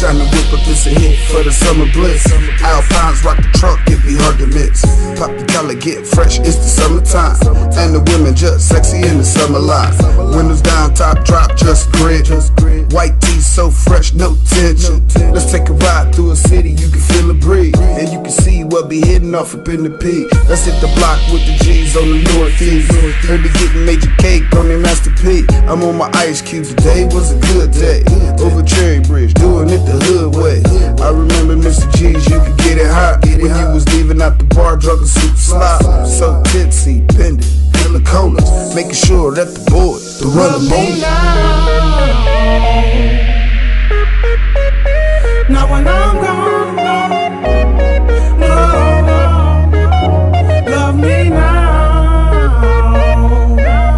shiny whip, but this a hit for the summer bliss. Alpines rock the trunk, it be hard to mix. Pop the collar, get fresh, it's the summertime. And the women just sexy in the summer line. Windows down, top drop, just grit. White tee so fresh, no tension. Let's take a ride through a city, you can feel the breeze. And you can see what be hitting off up in the peak. Let's hit the block with the G's on the northeast. Heard they getting major cake on their Master P. I'm on my ice cube, today was a good day. Over Cherry Bridge, doing it the hood way. I remember Mr. G's, you could get it hot when you was leaving out the bar, drunk a super slop. So tipsy, pendant, hella colas, making sure that the boys to run the moment. Not when I'm gone, no, love me now.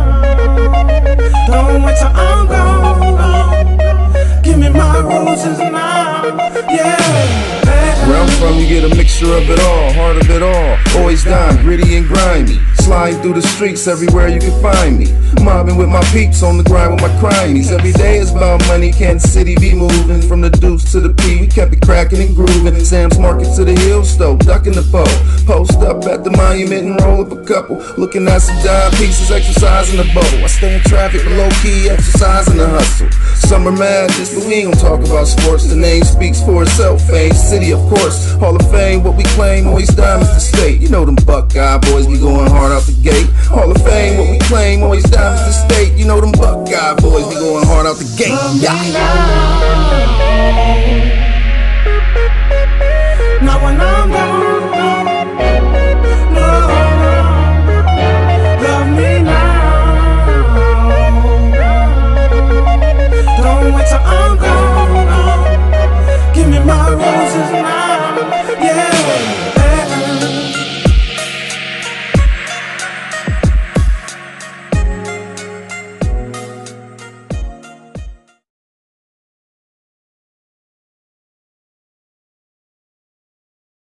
Don't wait till I'm gone, give me my roses now, yeah. Where I'm from, you get a mixture of it all, heart of it all. Always down, gritty and grimy. Sliding through the streets everywhere you can find me. Mobbing with my peeps on the grind with my crimies. Every day is about money, Kansas City be moving. From the Deuce to the P, we kept it cracking and grooving. Sam's Market to the Hill Stove, ducking the pole. Post up at the monument and roll up a couple. Looking at some dime pieces, exercising the bowl. I stay in traffic, but low key, exercising the hustle. Summer madness, but we ain't gonna talk about sports. The name speaks for itself, fame, city of course. Hall of Fame, what we claim, always diamonds to state. You know them Buckeye boys be going hard out the gate. Hall of Fame, what we claim, always diamonds to state. You know them Buckeye boys be going hard out the gate.